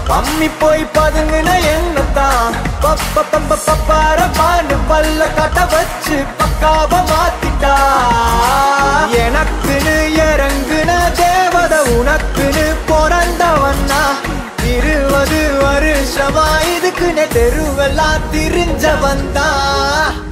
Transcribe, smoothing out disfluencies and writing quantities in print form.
அம்மி போய் பதுங்குன என்னத்தான் பப்பார பாண்டு பல்ல கட்ட வச்சு பக்காவ மாத்திட்டா எனக்குன்னு இறங்குன தேவத உனக்குன்னு பிறந்தவன்னா 20 வருஷமா இதுக்குன்னு தெருவெல்லாம் திரிஞ்ச வந்தா